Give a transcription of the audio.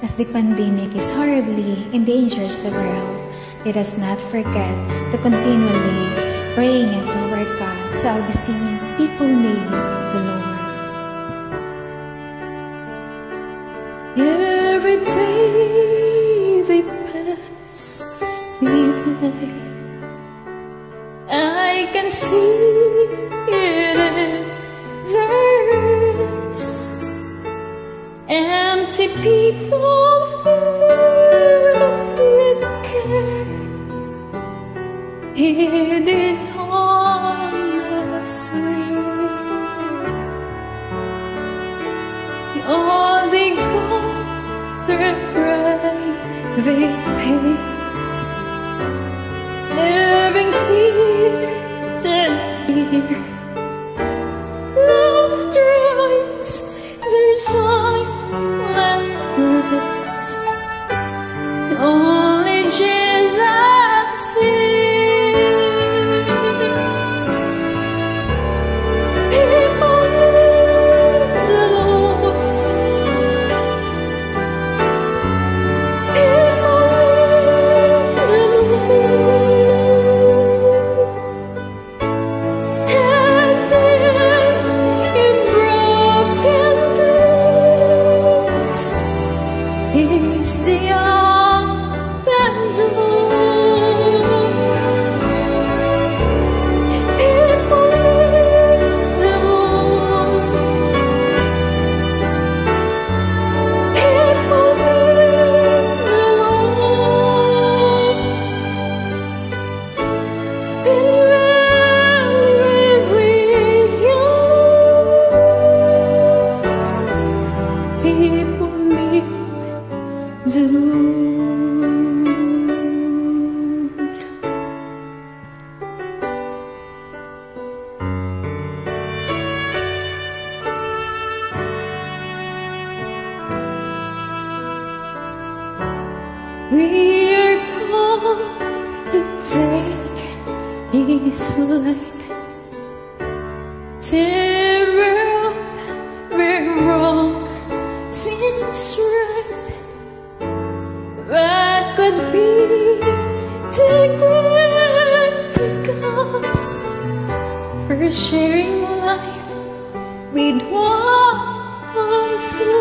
As the pandemic is horribly endangers the world, let us not forget to continually praying and to work God so I'll be seeing people need the Lord. Every day they pass me by, I can see it in their eyes. Empty people filled with care, hidden on the street. All they go through private pain, living fear and fear. Laughter hides their silence. Only Jesus sees. People need the Lord. People need the Lord. And in broken dreams, He's the open door. People need the Lord. People need the Lord. And when we realize people need the Lord. We are called to take His light to world where wrong seems right. What could be too great to cost for sharing life with one who's